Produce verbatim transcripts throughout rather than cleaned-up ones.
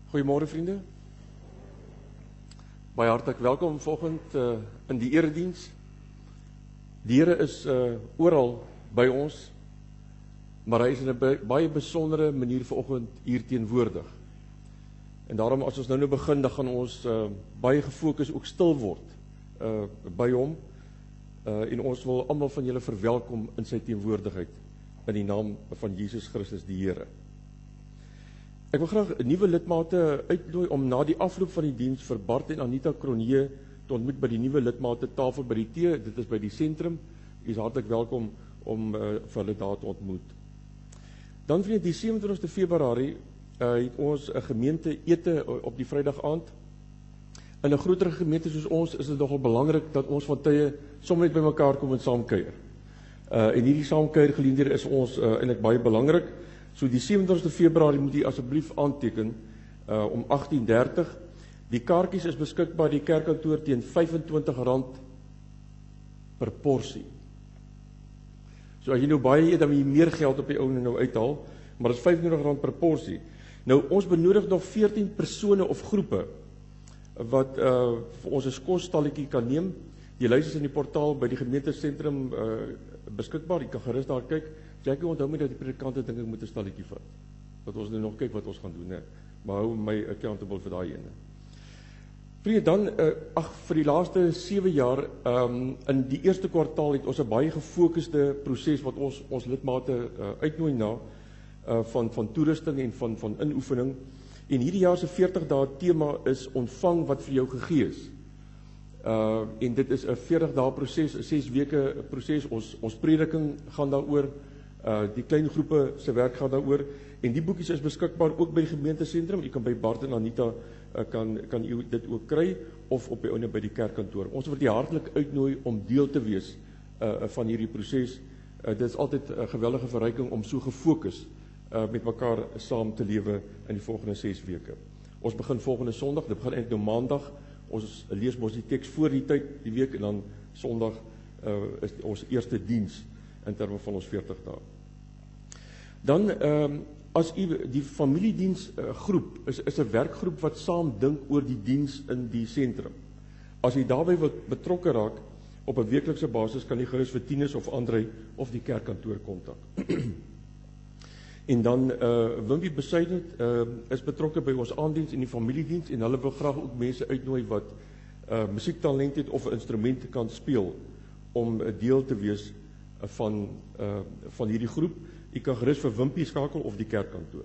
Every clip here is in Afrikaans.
Goeiemôre vriende. Baie hartlik welkom vanoggend uh, in die erediens. Die Here is uh, oral by ons, maar hy is in 'n baie besondere manier vanoggend hier teenwoordig. En daarom as ons nou nou begin, dan gaan ons uh, baie gefokus ook stil word uh, by hom. Uh, en ons wil almal van julle verwelkom in sy teenwoordigheid in die naam van Jesus Christus die Here. Ek wil graag nuwe lidmate uitnooi om na die afloop van die diens vir Bart en Anita Cronje te ontmoet by die nuwe lidmate tafel by die tee. Dit is by die sentrum. U is hartlik welkom om uh, vir hulle daar te ontmoet. Dan vriende, die sewe en twintigste Februarie uh, het ons 'n gemeente ete op die Vrydag aand. In 'n groter gemeente soos ons is dit nogal belangrik dat ons van tye sommer net by mekaar kom en saam kuier. Uh, en hierdie saamkuier geleenthede is ons uh, eintlik baie belangrik. So die sewe en twintigste Februarie moet jy asseblief aanteken uh, om agttien dertig. Die kaartjies is beskikbaar die kerkkantoor teen vyf en twintig rand per porsie. So as jy nou baie eet, dan moet jy meer geld op die ou nou uithaal, maar dit is vyf en twintig rand per porsie. Nou ons benodig nog veertien persone of groepe wat uh, vir ons 'n kosstalletjie kan neem. Die lys is in die portaal by die gemeentesentrum uh, beskikbaar. Jy kan gerus daar kyk. Jackie, onthou my dat die predikante dink ek moet 'n stalletjie vat. Dat ons nou nog kyk wat ons gaan doen, né? Maar hou my accountable vir daai ene. Vriende, dan uh, ag vir die laaste sewe jaar um, in die eerste kwartaal het ons 'n baie gefokusde proses wat ons ons lidmate uh, uitnooi na uh, van van toerusting en van van inoefening. En hierdie jaar se veertig dae tema is ontvang wat vir jou gegee is. Uh, en dit is 'n veertig dae proses, 'n ses weke proses. Ons ons prediking gaan daaroor. Uh, die klein groepe se werk gaan daaroor. En die boekies is beskikbaar ook by die gemeentesentrum. U kan by Bart en Anita uh, kan kan u dit ook kry of op die ouene by die kerkkantoor. Ons wil u hartlik uitnooi om deel te wees uh, van hierdie proses. Uh, dit is altyd 'n geweldige verryking om so gefokus uh, met mekaar saam te lewe in die volgende ses weke. Ons begin volgende Sondag, dit begin eintlik nou Maandag. Ons lees mos die teks voor die tyd die week en dan Sondag uh, is ons eerste diens in terme van ons veertig dae. Dan um, as u die familiediens uh, groep is is 'n werkgroep wat saam dink oor die diens in die sentrum. As u daarbey wil betrokke raak op 'n weeklikse basis, kan u gerus vir Tinus of Andrei of die kerkkantoor kontak. En dan uh, Wimpie Besuidend uh, is betrokke by ons aanddiens en die familiediens en hulle wil graag ook mense uitnooi wat uh, musiektalent het of 'n instrument kan speel om 'n deel te wees uh, van uh, van hierdie groep. U kan gerus vir Wimpie skakel of die kerkkantoor.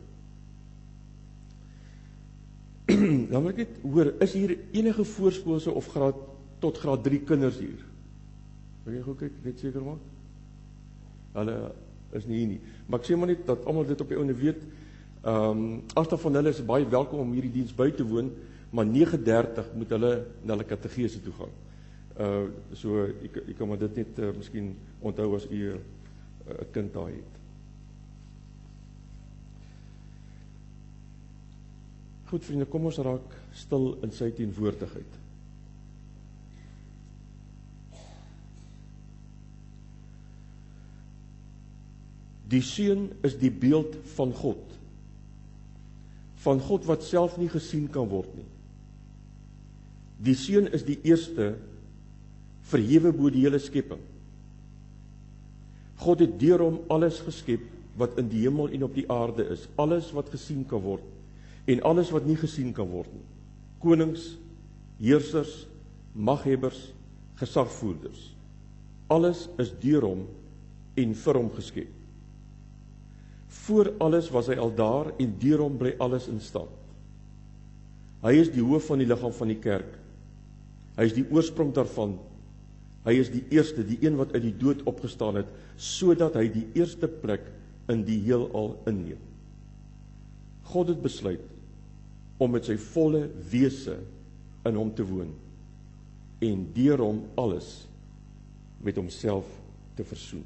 Dan wil ek net hoor, is hier enige voorskoolse of graad tot graad drie kinders hier? Wil jy gou kyk, net seker maak? Hulle is nie hier nie. Maar ek sê maar net dat almal dit op die ouene weet. Ehm um, as daar van hulle is baie welkom om hierdie diens by te woon, maar nege dertig moet hulle na hulle kategese toe gaan. Uh so ek ek kan maar dit net uh, miskien onthou as u 'n uh, kind daar het. Goed vriende, kom ons raak stil in sy teenwoordigheid. Die Seun is die beeld van God. Van God wat self nie gesien kan word nie. Die Seun is die eerste verhewe bo die hele skepping. God het deur hom alles geskep wat in die hemel en op die aarde is. Alles wat gesien kan word en alles wat nie gesien kan word nie. Konings, heersers, maghebbers, gesagvoerders. Alles is deur hom en vir hom geskep. Voor alles was hy al daar en deur hom bly alles in stand. Hy is die hoof van die liggaam van die kerk. Hy is die oorsprong daarvan. Hy is die eerste, die een wat uit die dood opgestaan het, sodat hy die eerste plek in die heelal inneem. God het besluit om met sy volle wese in hom te woon en deur hom alles met homself te versoen.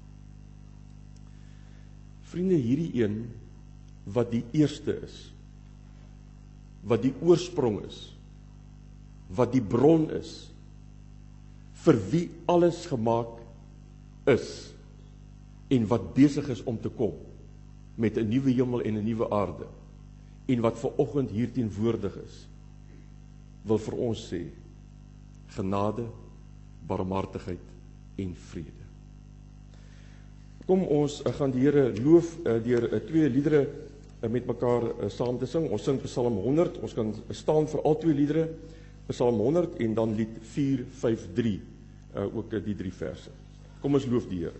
Vriende, hierdie een wat die eerste is, wat die oorsprong is, wat die bron is, vir wie alles gemaak is en wat besig is om te kom met 'n nuwe hemel en 'n nuwe aarde en wat ver oggend hier teenwoordig is, wil vir ons sê, genade, barmhartigheid en vrede. Kom ons uh, gaan die Here loof uh, deur uh, twee liedere uh, met mekaar uh, saam te sing. Ons sing Psalm honderd, ons kan staan vir al twee liedere, Psalm honderd en dan lied vier vyf drie, uh, ook uh, die drie verse. Kom ons loof die Here.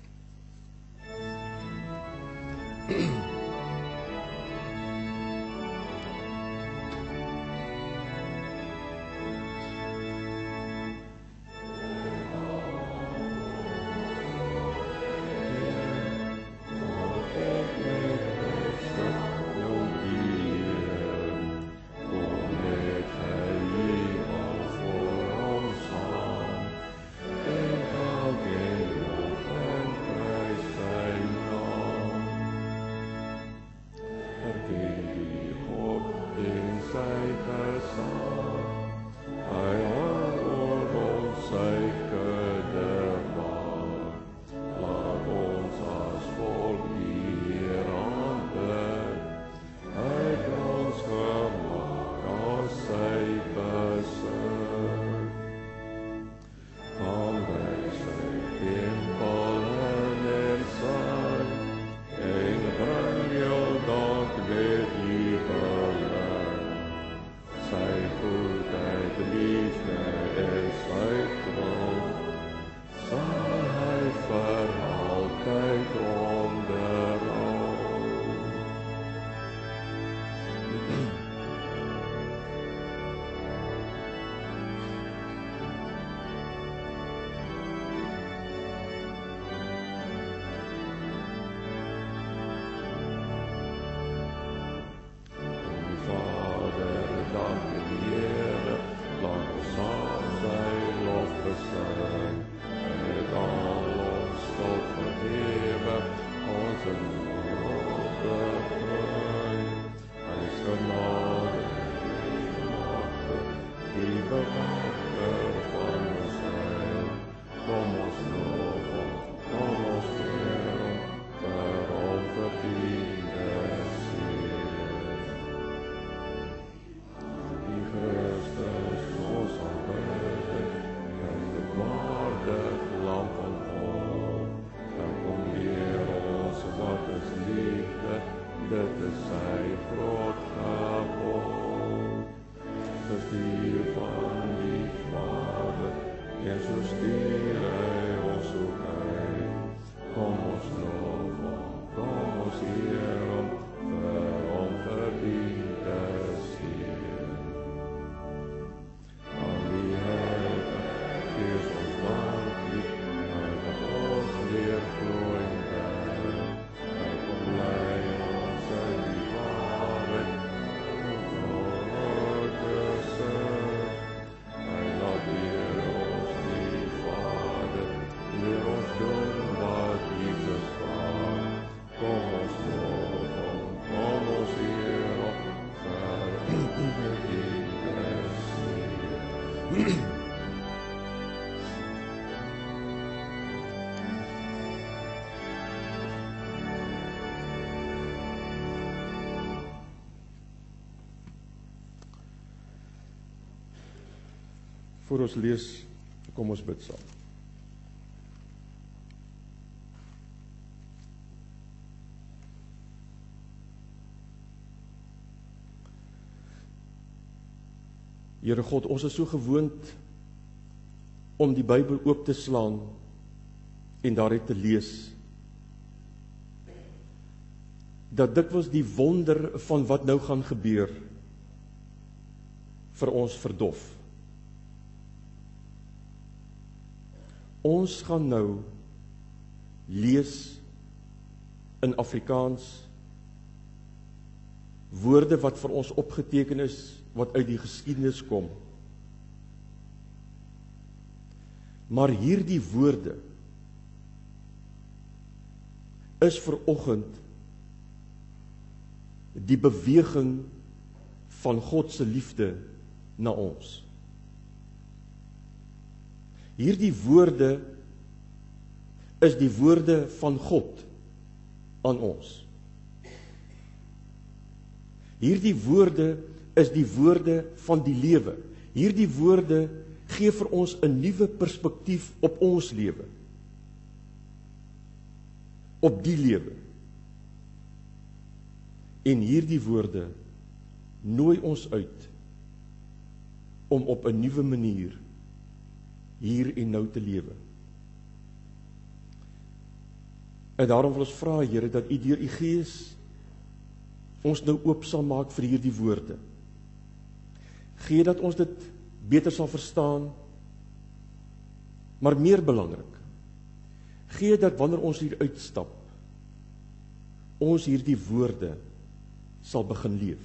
Voor ons lees, kom ons bid saam. Here God, ons is so gewoond om die Bybel oop te slaan en daaruit te lees, dat dikwels die wonder van wat nou gaan gebeur vir ons verdof. Ons gaan nou lees in Afrikaans woorde wat vir ons opgeteken is, wat uit die geskiedenis kom. Maar hierdie woorde is vir oggend die beweging van God se liefde na ons. Hierdie woorde is die woorde van God aan ons. Hierdie woorde is die woorde van die lewe. Hierdie woorde gee vir ons 'n nuwe perspektief op ons lewe. Op die lewe. En hierdie woorde nooi ons uit om op 'n nuwe manier hier en nou te lewe. En daarom wil ons vra, Here, dat U deur U Gees ons nou oop sal maak vir hierdie woorde. Gee dat ons dit beter sal verstaan, maar meer belangrik, gee dat wanneer ons hier uitstap, ons hierdie woorde sal begin leef.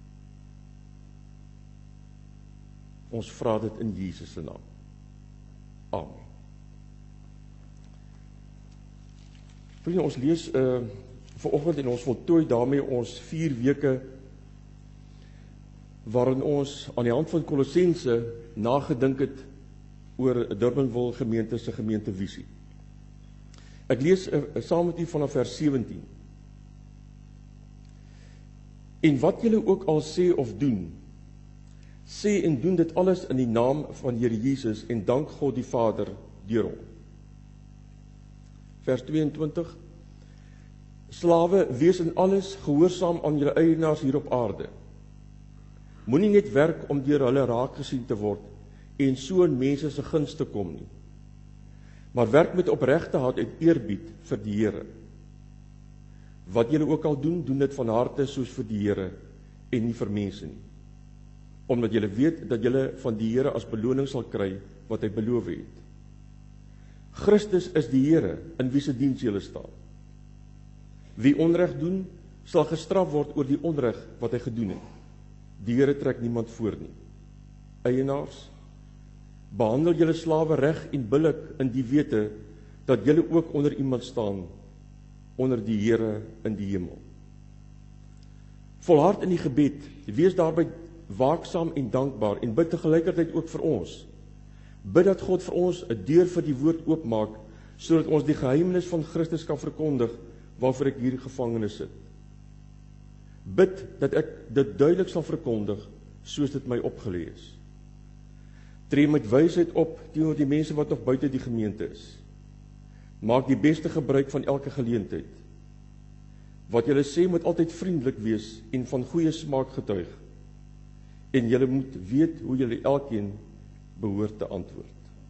Ons vra dit in Jesus se naam. Amen. Vriende, ons lees uh, vanoggend en ons voltooi daarmee ons vier weke waarin ons aan die hand van Kolossense nagedink het oor Durbanville gemeente se gemeentevisie. Ek lees uh, saam met u vanaf vers sewentien. En wat julle ook al sê of doen, sê en doen dit alles in die naam van Here Jesus en dank God die Vader deur hom. Vers tweeëntwintig. Slawe, wees in alles gehoorsaam aan julle eienaars hier op aarde. Moenie net werk om deur hulle raak gesien te word en so in mense se guns te kom nie. Maar werk met opregte hart en eerbied vir die Here. Wat julle ook al doen, doen dit van harte soos vir die Here en nie vir mense nie. Omdat julle weet dat julle van die Here as beloning sal kry wat hy beloof het. Christus is die Here in wie se diens julle staan. Wie onreg doen, sal gestraf word oor die onreg wat hy gedoen het. Die Here trek niemand voor nie. Eienaars, behandel julle slawe reg en billik in die wete dat julle ook onder iemand staan, onder die Here in die hemel. Volhard in die gebed, wees daarby waaksaam en dankbaar en bid tegelykertyd ook vir ons. Bid dat God vir ons 'n deur vir die woord oopmaak, sodat ons die geheimnis van Christus kan verkondig, waarvoor ek hier gevangene sit. Bid dat ek dit duidelik sal verkondig, soos dit my opgelê is. Tree met wysheid op teenoor die mense wat nog buite die gemeente is. Maak die beste gebruik van elke geleentheid. Wat julle sê moet altyd vriendelik wees en van goeie smaak getuig. En julle moet weet hoe julle elkeen behoort te antwoord.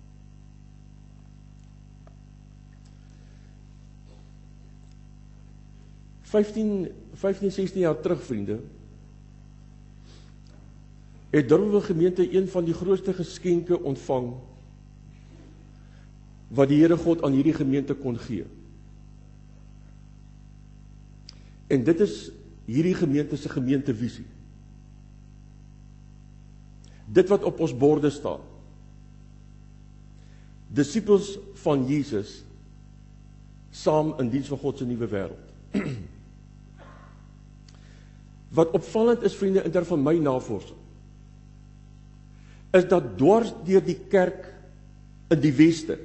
vyftien, vyftien, sestien jaar terug, vriende, het Durbanville gemeente een van die grootste geskenke ontvang wat die Here God aan hierdie gemeente kon gee. En dit is hierdie gemeente se gemeentevisie. Dit wat op ons borde staan. Disippels van Jesus saam in diens van God se nuwe wêreld. Wat opvallend is, vriende, in terme van my navorsing, is dat dwars deur die kerk in die weste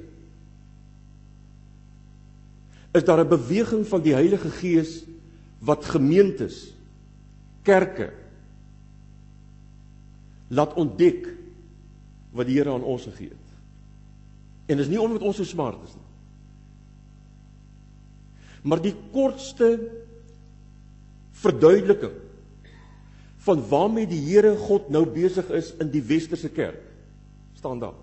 is daar 'n beweging van die Heilige Gees wat gemeentes, kerke laat ontdek wat die Here aan ons gegee het. En dis nie omdat ons so smart is nie. Maar die kortste verduideliking van waarmee die Here God nou besig is in die westerse kerk, staan daar.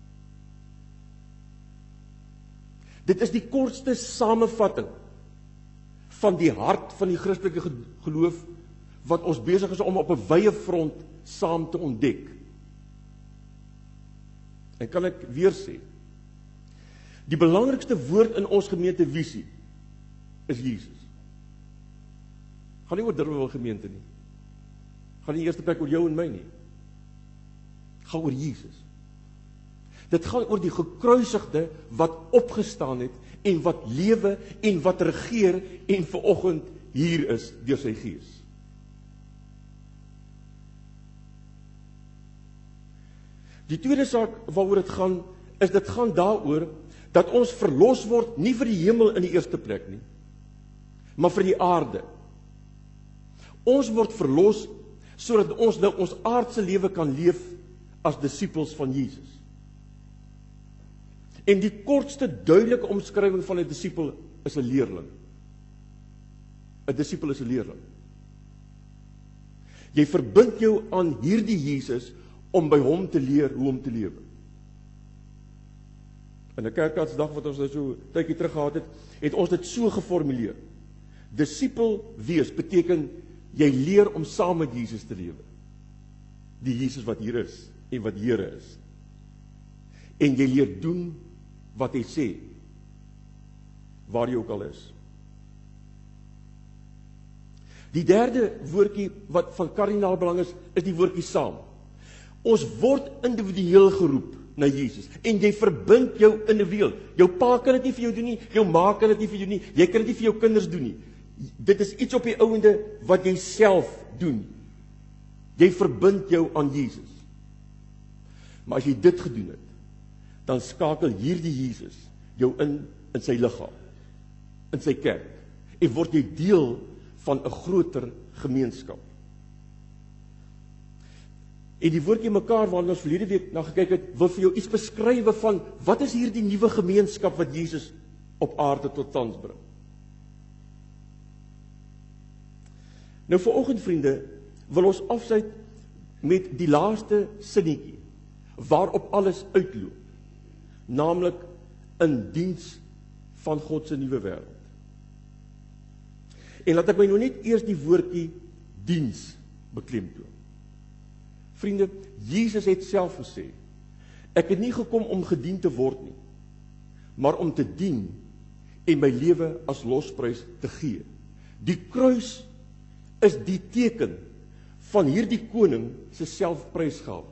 Dit is die kortste samevatting van die hart van die Christelike geloof wat ons besig is om op 'n wye front saam te ontdek. En kan ek weer sê, die belangrikste woord in ons gemeentevisie is Jesus. Gaan nie oor Durbanville gemeente nie. Gaan nie eerste plek oor jou en my nie. Gaan oor Jesus. Dit gaan oor die gekruisigde wat opgestaan het en wat lewe en wat regeer en vanoggend hier is deur sy Gees. Die tweede saak waaroor dit gaan, is dit gaan daaroor dat ons verlos word nie vir die hemel in die eerste plek nie, maar vir die aarde. Ons word verlos sodat ons nou ons aardse lewe kan leef as disippels van Jesus. En die kortste duidelike omskrywing van 'n disipel is 'n leerling. 'n Disipel is 'n leerling. Jy verbind jou aan hierdie Jesus om by hom te leer hoe om te lewe. In 'n kerkradsdag wat ons nou so tydjie terug gehad het, het ons dit so geformuleer. Disipel wees beteken jy leer om saam met Jesus te lewe. Die Jesus wat hier is en wat Here is. En jy leer doen wat hy sê, waar jy ook al is. Die derde woordjie wat van kardinaal belang is, is die woordjie saam. Ons word individueel geroep na Jesus, en jy verbind jou individueel. Jou pa kan dit nie vir jou doen nie, jou ma kan dit nie vir jou nie, jy kan dit nie vir jou kinders doen nie. Dit is iets op die ouende wat jy self doen. Jy verbind jou aan Jesus. Maar as jy dit gedoen het, dan skakel hierdie Jesus jou in, in sy liggaam, in sy kerk, en word jy deel van 'n groter gemeenskap. En die woordjie mekaar waarna ons verlede week na gekyk het, wil vir jou iets beskrywe van wat is hierdie nuwe gemeenskap wat Jesus op aarde tot stand bring. Nou vanoggend vriende, wil ons afsluit met die laaste sinnetjie waarop alles uitloop, naamlik in diens van God se nuwe wêreld. En laat ek my nou net eers die woordjie diens beklemtoon. Vriende, Jesus het self gesê, ek het nie gekom om gedien te word nie, maar om te dien en my lewe as losprys te gee. Die kruis is die teken van hierdie koning se selfprysgawe.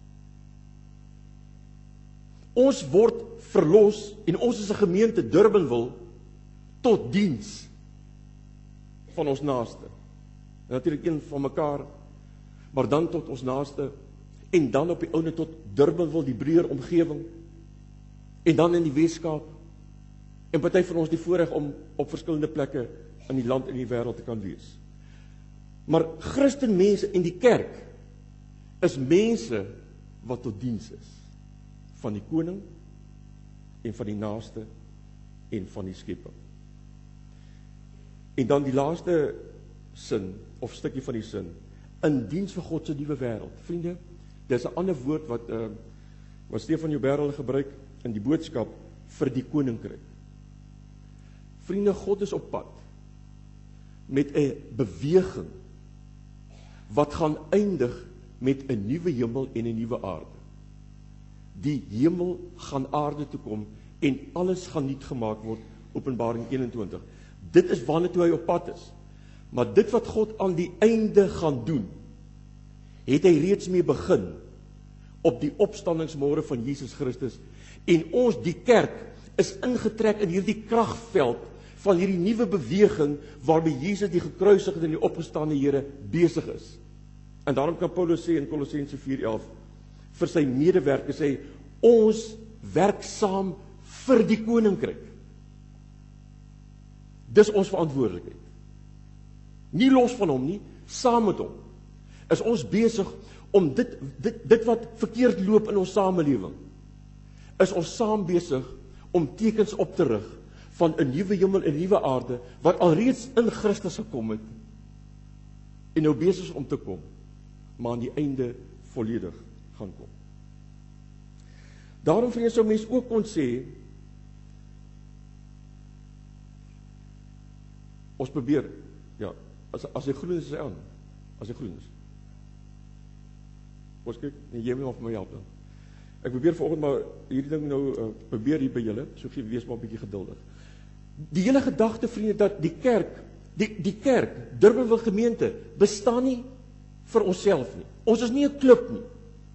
Ons word verlos en ons is 'n gemeente Durbanville tot diens van ons naaste. Natuurlik een van mekaar, maar dan tot ons naaste en dan op die ouene tot Durbanville, die breër omgewing en dan in die Weskaap. En party van ons die voorreg om op verskillende plekke in die land en die wêreld te kan wees. Maar Christenmense en die kerk is mense wat tot diens is van die koning en van die naaste en van die skepping. En dan die laaste sin of stukkie van die sin, in diens vir God se nuwe wêreld. Vriende, dis 'n ander woord wat uh, wat Stefan Jouberg gebruik in die boodskap vir die koninkryk. Vriende, God is op pad met 'n beweging wat gaan eindig met 'n nuwe hemel en 'n nuwe aarde. Die hemel gaan aarde toe kom en alles gaan nuut gemaak word, Openbaring eenentwintig. Dit is waarna toe hy op pad is. Maar dit wat God aan die einde gaan doen, het hy reeds mee begin op die opstandingsmôre van Jesus Christus. En ons, die kerk, is ingetrek in hierdie kragveld van hierdie nuwe beweging waarmee Jesus die gekruisigde en die opgestane Here besig is. En daarom kan Paulus sê in Kolossense vier elf vir sy medewerkers sê, ons werk saam vir die koninkryk. Dis ons verantwoordelikheid. Nie los van hom nie, saam met hom. Is ons besig om dit, dit, dit wat verkeerd loop in ons samelewing, is ons saam besig om tekens op te rig van 'n nuwe hemel en 'n nuwe aarde, wat alreeds in Christus gekom het, en nou besig is om te kom, maar aan die einde volledig gaan kom. Daarom vriende, sou mens ook kon sê, ons probeer, ja, as, as hy groen is, is hy aan, as hy groen is. Ons kyk, nee, jy moet nog vir my help dan. Ek probeer vanoggend maar hierdie ding nou, uh, probeer hier by julle, so gee wees maar 'n bietjie geduldig. Die hele gedagte, vriende, dat die kerk, die, die kerk, Durbanville gemeente, bestaan nie vir onsself nie. Ons is nie 'n klub nie.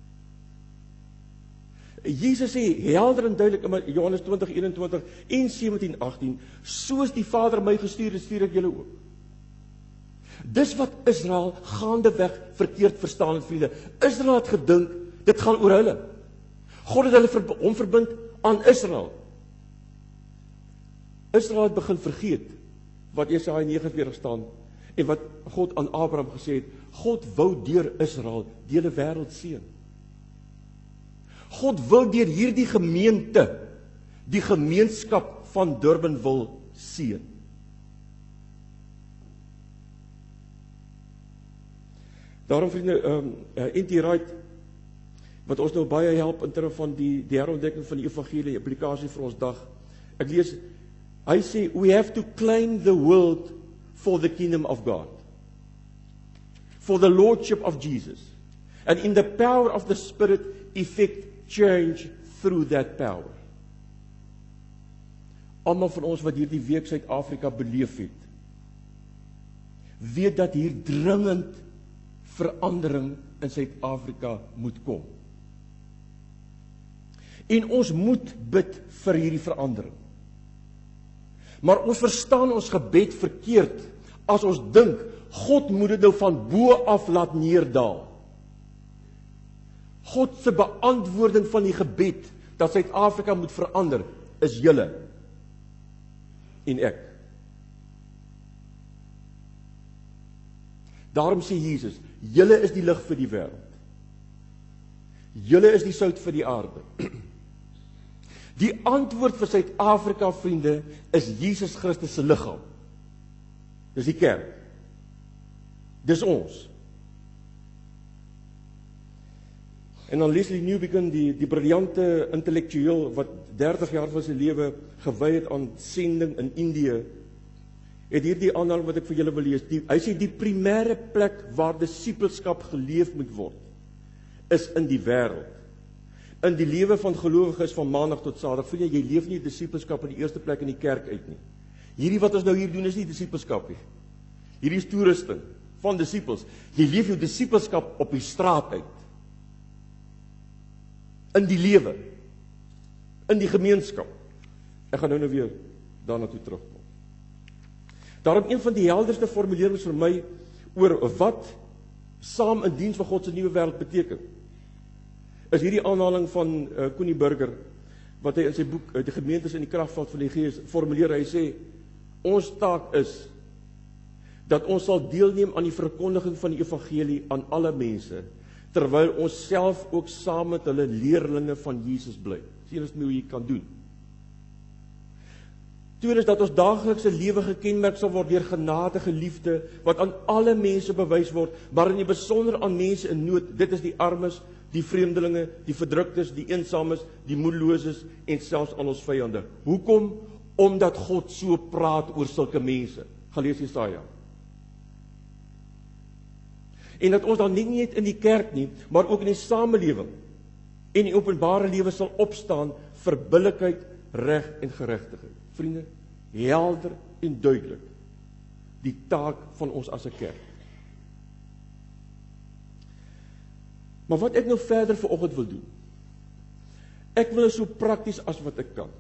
Jesus sê, helder en duidelik in Johannes twintig eenentwintig en sewentien agtien, soos die Vader my gestuur het, stuur ek julle ook. Dis wat Israel gaandeweg verkeerd verstaan het, vriende. Israel het gedink, dit gaan oor hulle. God het hulle ver, hom verbind aan Israel. Israel het begin vergeet wat Jesaja negenenveertig staan en wat God aan Abraham gesê het, God wou deur Israel die hele wêreld seën. God wil deur hierdie gemeente, die gemeenskap van Durban wil seën. Daarom vriende, um, uh, N T Wright, wat ons nou baie help in terme van die, die herontdekking van die evangelie, implikasie vir ons dag. Ek lees, hy sê, we have to claim the world for the kingdom of God, for the lordship of Jesus, and in the power of the Spirit, effect change through that power. Almal van ons wat hierdie week Suid-Afrika beleef het, weet dat hier dringend verandering in Suid-Afrika moet kom. En ons moet bid vir hierdie verandering. Maar ons verstaan ons gebed verkeerd as ons dink God moet dit nou van bo af laat neerdaal. God se beantwoording van die gebed dat Suid-Afrika moet verander is julle en ek. Daarom sê Jesus, julle is die lig vir die wêreld. Julle is die sout vir die aarde. Die antwoord vir Suid-Afrika, vriende, is Jesus Christus se liggaam. Dis die kerk. Dis ons. En dan Leslie Newbigin, die, die briljante intellektueel wat dertig jaar van sy lewe gewy het aan sending in Indië, het hierdie aanhaling wat ek vir julle wil lees. Die, hy sê die primêre plek waar disippelskap geleef moet word, is in die wêreld. In die lewe van gelowiges van maandag tot saterdag. Vriende, jy leef nie disippelskap in die eerste plek in die kerk uit nie. Hierdie wat ons nou hier doen is nie disippelskap nie. Hierdie is toerusting van disippels. Jy leef jou disippelskap op die straat uit. In die lewe, in die gemeenskap. Ek gaan nou nou weer daarna toe terugkom. Daarom een van die helderste formulerings vir my oor wat saam in diens van God se nuwe wêreld beteken, is hierdie aanhaling van uh, Connie Burger, wat hy in sy boek uh, Die Gemeentes in die Kragveld van die Gees formuleer. Hy sê, ons taak is dat ons sal deelneem aan die verkondiging van die evangelie aan alle mense, terwyl ons self ook saam met hulle leerlinge van Jesus bly. Sien ons nie hoe jy kan doen. Tweede is dat ons daaglikse lewe gekenmerk sal word deur genadige liefde, wat aan alle mense bewys word, maar in die besonder aan mense in nood. Dit is die armes, die vreemdelinge, die verdruktes, die eensames, die moedeloses en selfs aan ons vyande. Hoekom? Omdat God so praat oor sulke mense. Gaan lees Jesaja. En dat ons dan nie net in die kerk nie, maar ook in die samelewing en die openbare lewe sal opstaan vir billikheid, reg en geregtigheid. Vriende, helder en duidelik die taak van ons as 'n kerk. Maar wat ek nou verder vanoggend wil doen, ek wil so prakties as wat ek kan,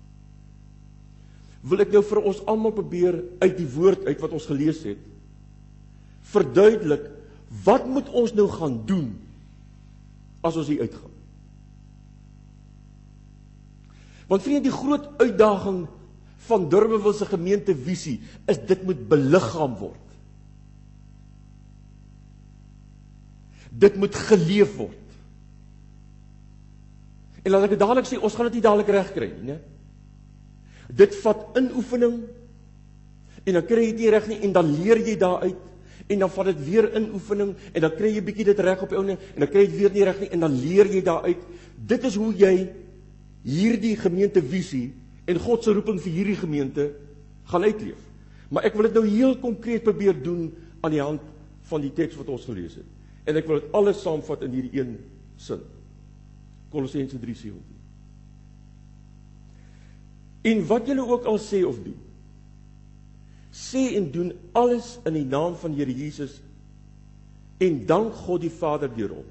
wil ek nou vir ons almal probeer uit die woord uit wat ons gelees het, verduidelik, wat moet ons nou gaan doen as ons hier uitgaan? Want vriende, die groot uitdaging van Durbanville se gemeentevisie is dit moet beliggaam word. Dit moet geleef word. En laat ek dit dadelik sê, ons gaan dit nie dadelik reg kry nie, né? Dit vat inoefening en dan kry jy dit nie reg nie en dan leer jy daaruit. En dan vat dit weer in oefening, en dan kry jy bietjie dit reg op jou oune, en dan kry jy dit weer nie reg nie, en dan leer jy daaruit. Dit is hoe jy hierdie gemeentevisie en God se roeping vir hierdie gemeente gaan uitleef. Maar ek wil dit nou heel konkreet probeer doen aan die hand van die teks wat ons gelees het. En ek wil dit alles saamvat in hierdie een sin. Kolossense drie sewentien. En wat julle ook al sê of doen, sê en doen alles in die naam van Here Jesus en dank God die Vader deur hom.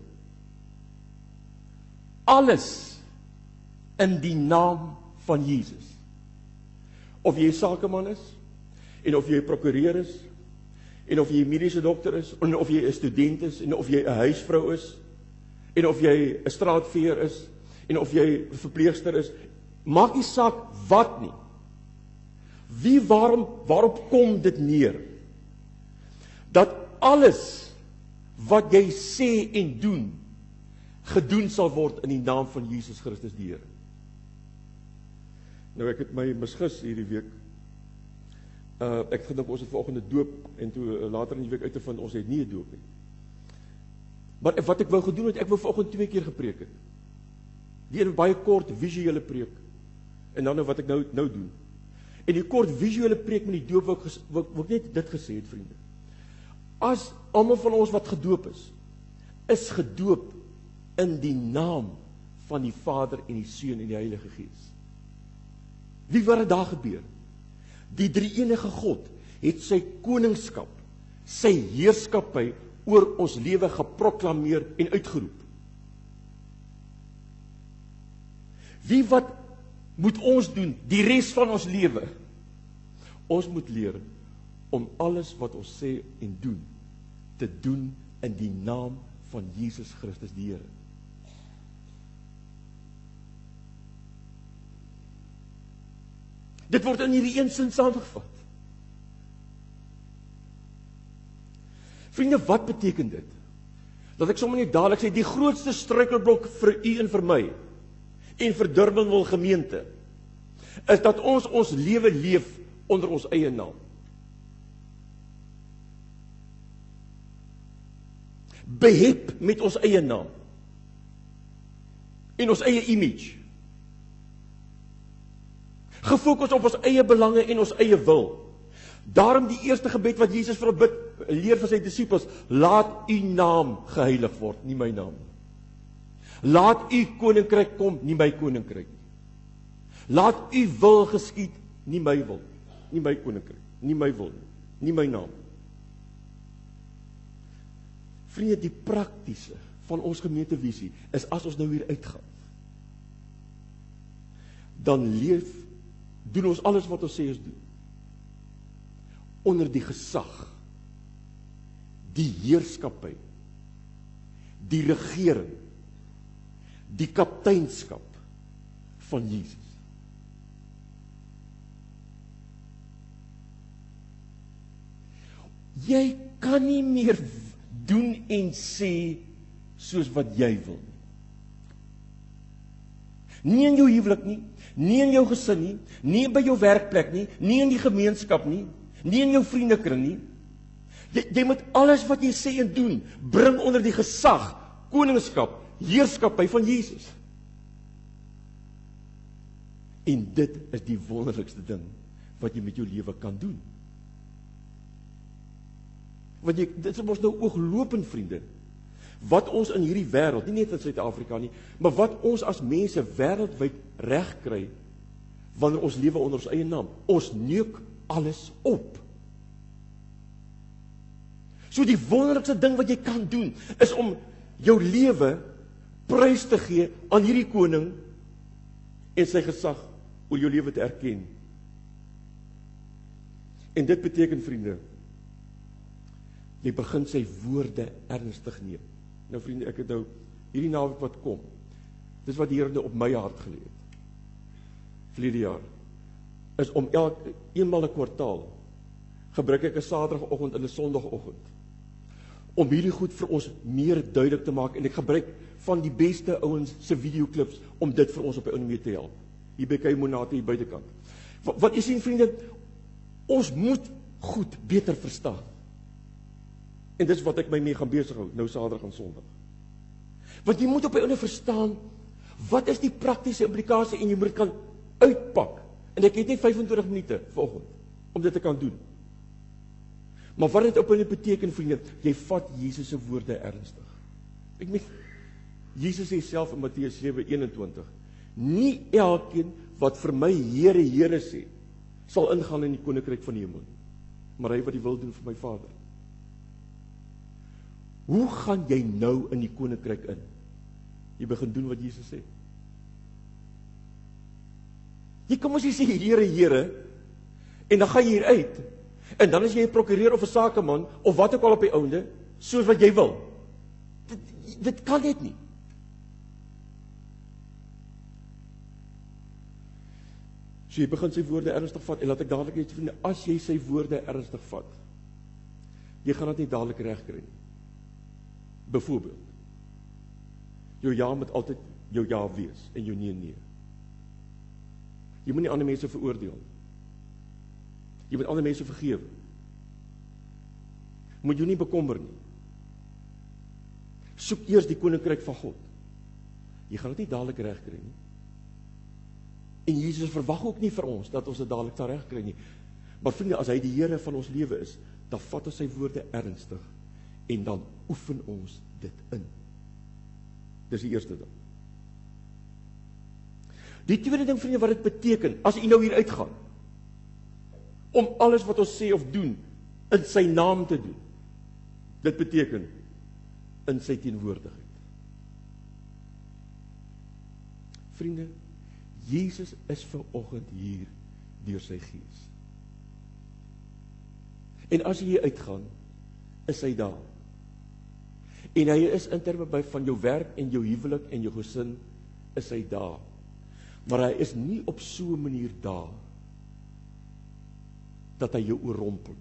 Alles in die naam van Jesus. Of jy 'n sakeman is, en of jy 'n prokureur is, en of jy 'n mediese dokter is, en of jy 'n student is, en of jy 'n huisvrou is, en of jy 'n straatveer is, en of jy 'n verpleegster is, maak nie saak wat nie. Wie, waarom, waarop kom dit neer? Dat alles wat jy sê en doen, gedoen sal word in die naam van Jesus Christus die Here. Nou ek het my misgis hierdie week. Uh, ek gedink ons het vanoggend 'n doop en toe uh, later in die week uit te vind ons het nie 'n doop nie. Maar wat ek wou gedoen het, ek wou vanoggend twee keer gepreek het. Die een baie kort visuele preek en dan nou wat ek nou nou doen. En die kort visuele preek met die doop wou ek, wou, wou ek net dit gesê het, vriende. As almal van ons wat gedoop is, is gedoop in die naam van die Vader en die Seun en die Heilige Gees. Wie wat het daar gebeur? Die drie-enige God het sy koningskap, sy heerskappy oor ons lewe geproklameer en uitgeroep. Wie wat moet ons doen die res van ons lewe? Ons moet leer om alles wat ons sê en doen, te doen in die naam van Jesus Christus die Here. Dit word in hierdie een sin saamgevat. Vriende, wat beteken dit? Dat ek sommer net dadelik sê, die grootste struikelblok vir u en vir my, en vir Durbanville gemeente, is dat ons ons lewe leef onder ons eie naam. Behep met ons eie naam. En ons eie image. Gefokus op ons eie belange en ons eie wil. Daarom die eerste gebed wat Jesus vir bid, leer vir sy disippels, laat u naam geheilig word, nie my naam. Laat u koninkryk kom, nie my koninkryk. Laat u wil geskied, nie my wil, nie my koninkryk, nie my wil, nie my naam. Vriende, die praktiese van ons gemeentevisie is as ons nou hier uitgaan, dan leef, doen ons alles wat ons sê ons doen, onder die gesag, die heerskappy, die regering, die kapteinskap van Jesus. Jy kan nie meer doen en sê soos wat jy wil. Nie in jou huwelik nie, nie in jou gesin nie, nie by jou werkplek nie, nie in die gemeenskap nie, nie in jou vriendekring nie. Jy, jy moet alles wat jy sê en doen, bring onder die gesag, koningskap, heerskappy van Jesus. En dit is die wonderlikste ding wat jy met jou lewe kan doen. Want jy, dit is ons nou ooglopend, vriende, wat ons in hierdie wêreld, nie net in Suid-Afrika nie, maar wat ons as mense wêreldwyd reg kry, wanneer ons lewe onder ons eie naam. Ons neuk alles op. So die wonderlikste ding wat jy kan doen, is om jou lewe prys te gee aan hierdie koning en sy gesag oor jou lewe te erken. En dit beteken, vriende, jy begin sy woorde ernstig neem. Nou vriende, ek het nou hierdie naweek wat kom, dis wat die Here nou op my hart gelê het. Verlede jaar, is om elke, eenmaal 'n kwartaal, gebruik ek 'n Saterdagoggend en 'n Sondagoggend, om hierdie goed vir ons meer duidelik te maak, en ek gebruik van die beste ouens se videoklips, om dit vir ons op die ou mee te help. Hier by Kei Monate, hier buitekant. Wat, wat jy sien, vriende, ons moet goed beter verstaan. En dis wat ek my mee gaan besig hou, nou Saterdag en Sondag. Want jy moet op die einde verstaan, wat is die praktiese implikasie, en jy moet kan uitpak. En ek het net vyfentwintig minute vanoggend, om dit te kan doen. Maar wat dit op die einde beteken, vriende, jy vat Jesus se woorde ernstig. Ek meen, Jesus sê self in Matteus sewe eenentwintig, nie elkeen wat vir my Here, Here sê, sal ingaan in die koninkryk van die hemel, maar hy wat die wil doen vir my Vader. Hoe gaan jy nou in die koninkryk in? Jy begin doen wat Jesus sê. Jy kan mos nie sê, Here, Here, en dan gaan jy hier uit, en dan is jy 'n prokureur of 'n sakeman, of wat ook al op die ouende, soos wat jy wil. Dit, dit kan net nie. So jy begin sy woorde ernstig vat, en laat ek dadelik net vriende, as jy sy woorde ernstig vat, jy gaan dit nie dadelik reg kry nie. Byvoorbeeld, jou ja moet altyd jou ja wees en jou nee nee. Jy moet nie ander mense veroordeel. Jy moet ander mense vergewe. Moet jou nie bekommer nie. Soek eers die koninkryk van God. Jy gaan dit nie dadelik regkry nie. En Jesus verwag ook nie vir ons dat ons dit dadelik sal regkry nie. Maar vriende, as hy die Here van ons lewe is, dan vat ons sy woorde ernstig en dan oefen ons dit in. Dis die eerste ding. Die tweede ding, vriende, wat dit beteken, as jy nou hier uitgaan, om alles wat ons sê of doen, in sy naam te doen, dit beteken, in sy teenwoordigheid. Vriende, Jesus is vanoggend hier, deur sy Gees. En as jy hier uitgaan, is hy daar. En hy is in terme by van jou werk en jou huwelik en jou gesin, is hy daar. Maar hy is nie op so 'n manier daar, dat hy jou oorrompel.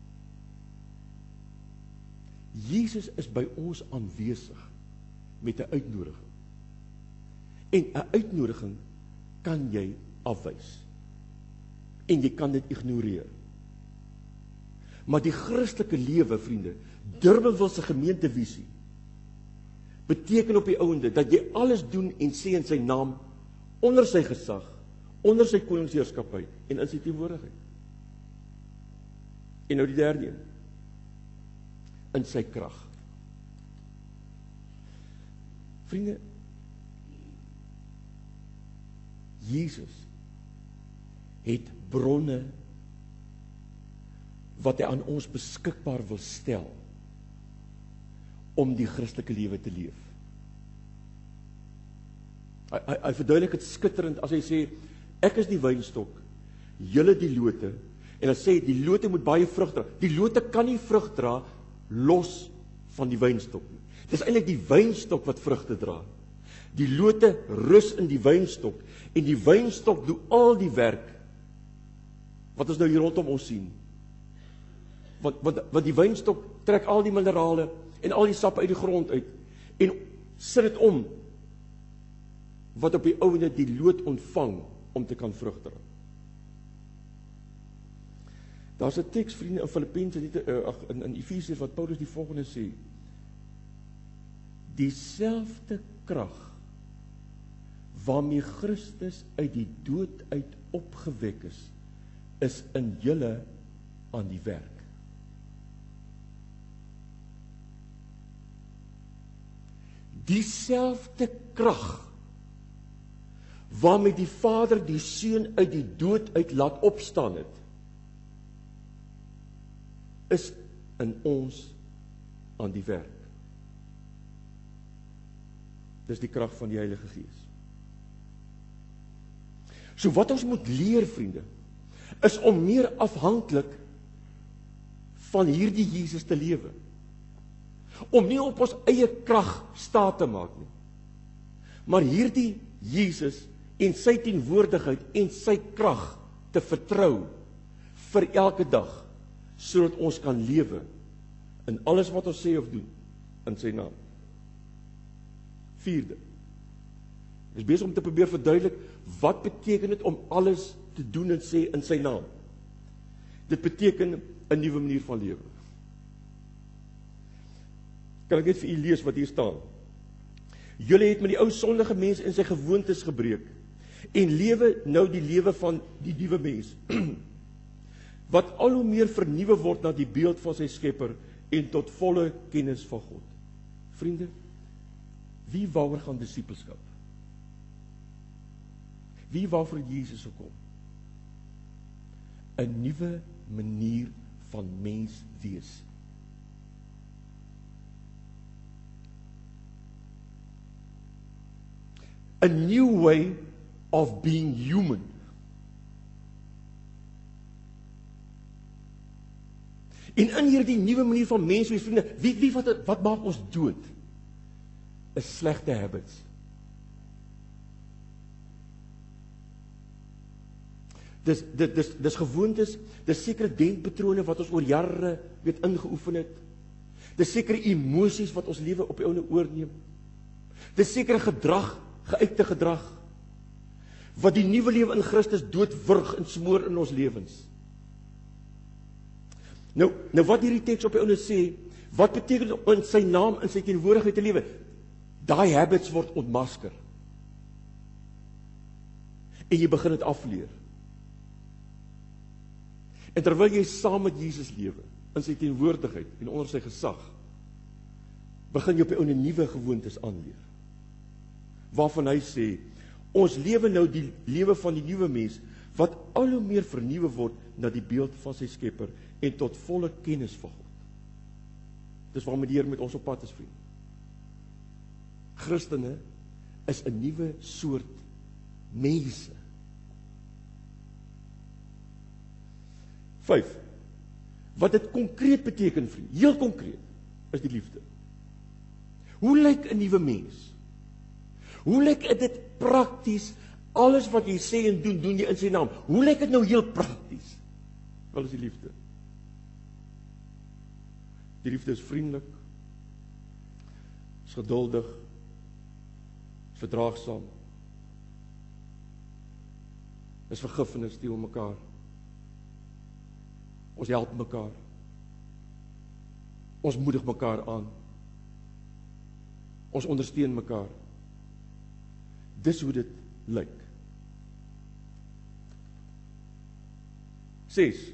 Jesus is by ons aanwesig, met 'n uitnodiging. En 'n uitnodiging kan jy afwys. En jy kan dit ignoreer. Maar die Christelike lewe, vriende, Durbanville se gemeentevisie, beteken op die ouende, dat jy alles doen en sê in sy naam, onder sy gesag, onder sy koningsheerskappy, en in sy teenwoordigheid. En nou die derde een, in sy krag. Vriende, Jesus het bronne wat hy aan ons beskikbaar wil stel om die Christelike lewe te leef. Hy, hy, hy verduidelik het skitterend as hy sê, ek is die wynstok, julle die lote, en hy sê, die lote moet baie vrug dra. Die lote kan nie vrug dra los van die wynstok nie. Dit is eintlik die wynstok wat vrugte dra. Die lote rus in die wynstok, en die wynstok doen al die werk, wat ons nou hier rondom ons sien. Want, want, want die wynstok trek al die minerale, en al die sap uit die grond uit, en sit dit om, wat op die ouende die loot ontvang, om te kan vrug dra. Daar is 'n teks, vriende, in Filippense, in, in Efesiërs, wat Paulus die volgende sê, dieselfde krag, waarmee Christus uit die dood uit opgewek is, is in julle aan die werk. Dieselfde krag, waarmee die Vader die Seun uit die dood uit laat opstaan het, is in ons aan die werk. Dis die krag van die Heilige Gees. So wat ons moet leer, vriende, is om meer afhanklik van hierdie Jesus te lewe. Om nie op ons eie krag staat te maak nie, maar hierdie Jesus en sy teenwoordigheid en sy krag te vertrou vir elke dag, sodat ons kan lewe in alles wat ons sê of doen in sy naam. Vierde, ek is besig om te probeer verduidelik, wat beteken dit om alles te doen en sê in sy naam? Dit beteken 'n nuwe manier van lewe. Kan ek net vir u lees wat hier staan? Julle het met die ou sondige mens in sy gewoontes gebreek, en lewe nou die lewe van die nuwe mens, wat al hoe meer vernuwe word na die beeld van sy Skepper, en tot volle kennis van God. Vriende, wie waaroor gaan disipelskap? Wie waarvoor Jesus gekom? 'n Nuwe manier van mens wees. A new way of being human. En in hierdie nuwe manier van mens wees, vriende, wie, wie wat, wat maak ons dood? Is slegte habits. Dis, dis, dis, dis gewoontes, dis sekere denkpatrone wat ons oor jare weet ingeoefen het. Dis sekere emosies wat ons lewe op die ouene oorneem. Dis sekere gedrag, geuite gedrag, wat die nuwe lewe in Christus doodwurg en smoor in ons lewens. Nou, nou wat hierdie teks op die ouene sê, wat beteken in sy naam, in sy teenwoordigheid te lewe? Daai habits word ontmasker. En jy begin dit afleer. En terwyl jy saam met Jesus lewe, in sy teenwoordigheid en onder sy gesag, begin jy op die ouene nuwe gewoontes aanleer. Waarvan hy sê, ons lewe nou die lewe van die nuwe mens, wat al hoe meer vernuwe word na die beeld van sy Skepper en tot volle kennis van God. Dis waarmee die Here met ons op pad is, vriend. Christene is 'n nuwe soort mense. Vyf. Wat dit konkreet beteken, vriend, heel konkreet, is die liefde. Hoe lyk 'n nuwe mens? Hoe lyk dit prakties? Alles wat jy sê en doen, doen jy in sy naam. Hoe lyk dit nou heel prakties? Wel is die liefde. Die liefde is vriendelik, is geduldig, is verdraagsaam, is vergifnis teenoor mekaar. Ons help mekaar. Ons moedig mekaar aan. Ons ondersteun mekaar. Dis hoe dit lyk. Ses.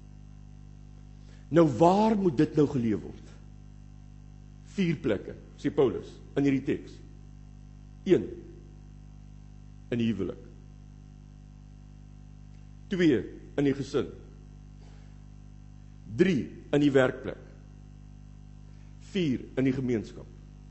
Nou waar moet dit nou geleef word? Vier plekke, sê Paulus, in hierdie teks. Een, in die huwelik. Twee, in die gesin. Drie, in die werkplek. Vier, in die gemeenskap.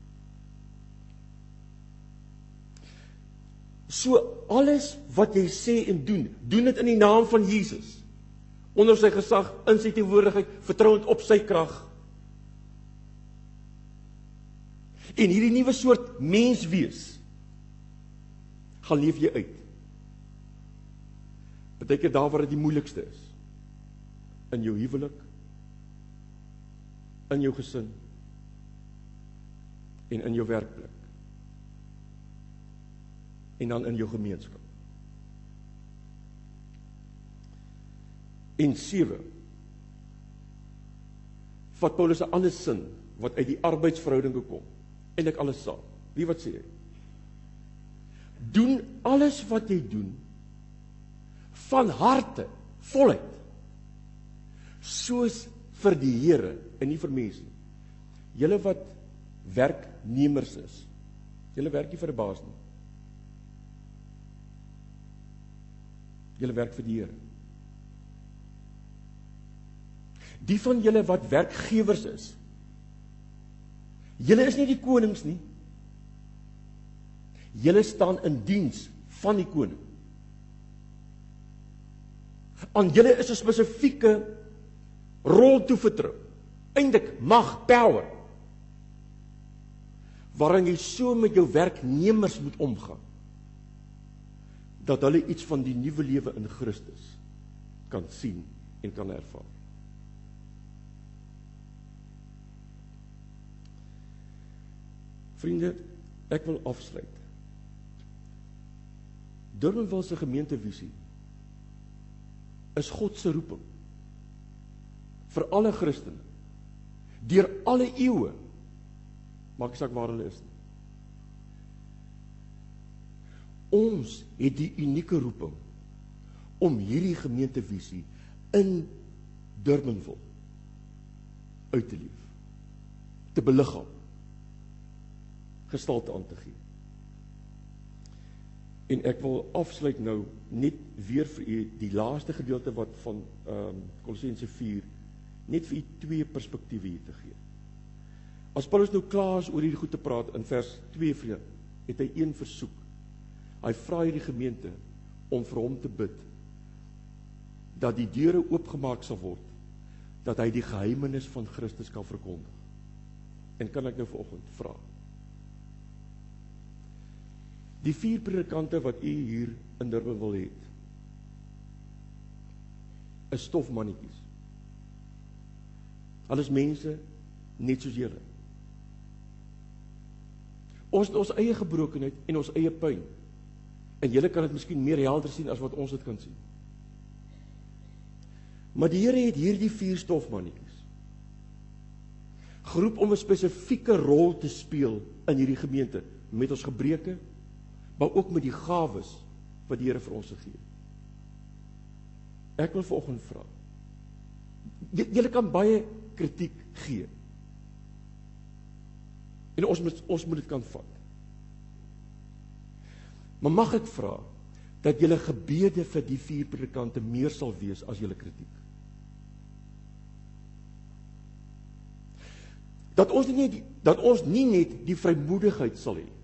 So alles wat jy sê en doen, doen dit in die naam van Jesus. Onder sy gesag, in sy teenwoordigheid, vertrouend op sy krag. En hierdie nuwe soort mens wees, gaan leef jy uit. Beteken daar waar dit die moeilikste is. In jou huwelik, in jou gesin, en in jou werkplek. En dan in jou gemeenskap. En sewe, vat Paulus alles sin, wat uit die arbeidsverhouding kom, en ek alles saam. Wie wat sê hy? Doen alles wat jy doen, van harte, voluit, soos vir die Here, en nie vir mense nie. Julle wat werknemers is, julle werk nie vir 'n baas nie. Julle werk vir die Here. Die van julle wat werkgewers is, julle is nie die konings nie. Julle staan in diens van die koning. Aan julle is 'n spesifieke rol toevertrou. Eindelik mag, power. Waarin jy so met jou werknemers moet omgaan, dat hulle iets van die nuwe lewe in Christus kan sien en kan ervaar. Vriende, ek wil afsluit. Durbanville se gemeentevisie is God se roeping vir alle Christene, deur alle eeue, maak nie saak waar hulle is nie. Ons het die unieke roeping om hierdie gemeentevisie in Durbanville uit te leef, te beliggaam, gestalte aan te gee. En ek wil afsluit nou net weer vir u die laaste gedeelte wat van um, Kolossense vier, net vir u twee perspektiewe hier te gee. As Paulus nou klaar is oor hierdie goed te praat in vers twee, vriend, het hy een versoek. Hy vra hierdie gemeente om vir hom te bid, dat die deure oopgemaak sal word, dat hy die geheimenis van Christus kan verkondig. En kan ek nou vanoggend vra? Die vier predikante wat u hier in Durbanville het, is stofmannetjies. Hulle is mense net soos julle. Ons het ons eie gebrokenheid en ons eie pyn. En julle kan dit miskien meer helder sien as wat ons dit kan sien. Maar die Here het hierdie vier stofmannetjies geroep om 'n spesifieke rol te speel in hierdie gemeente, met ons gebreke, maar ook met die gawes wat die Here vir ons gegee het. Ek wil vanoggend vra. Julle kan baie kritiek gee. En ons moet, ons moet dit kan vat. Maar mag ek vra, dat julle gebede vir die vier predikante meer sal wees as julle kritiek? Dat ons nie, dat ons nie net die vrymoedigheid sal hê,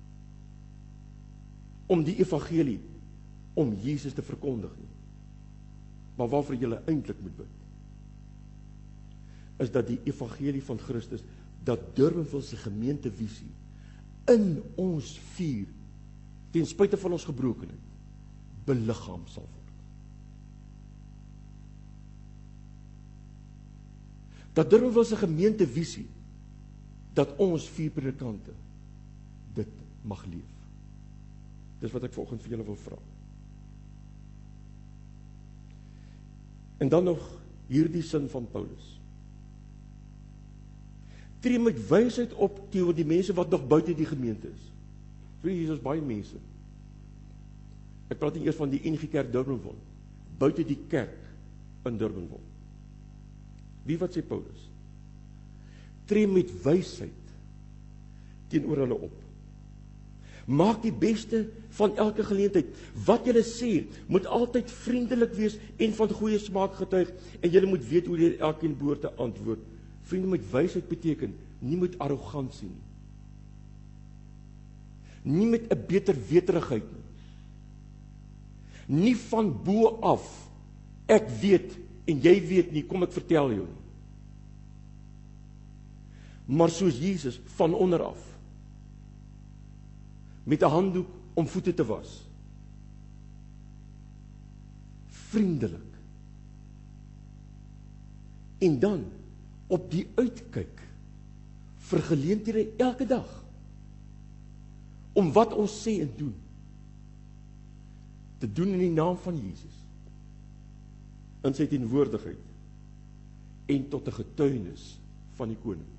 om die evangelie, om Jesus te verkondig nie, maar waarvoor julle eintlik moet bid, is dat die evangelie van Christus, dat Durbanville se gemeentevisie in ons vier, ten spyte van ons gebrokenheid, beliggaam sal word. Dat Durbanville se gemeentevisie, dat ons vier predikante dit mag leef. Dis wat ek vanoggend vir julle wil vra. En dan nog hierdie sin van Paulus. Tree met wysheid op teenoor die mense wat nog buite die gemeente is. So hier is baie mense. Ek praat nie eers van die N G Kerk Durbanville, buite die kerk in Durbanville. Wie wat sê Paulus? Tree met wysheid teenoor hulle op. Maak die beste van elke geleentheid. Wat julle sê, moet altyd vriendelik wees en van goeie smaak getuig, en julle moet weet hoe julle elkeen behoort te antwoord. Vriende, met wysheid beteken, nie met arrogansie nie. Nie met 'n beter weterigheid nie. Nie van bo af, ek weet en jy weet nie, kom ek vertel jou nie. Maar soos Jesus, van onder af, met 'n handdoek om voete te was. Vriendelik. En dan, op die uitkyk, vir geleenthede elke dag, om wat ons sê en doen, te doen in die naam van Jesus, in sy teenwoordigheid, en tot 'n getuienis van die koning.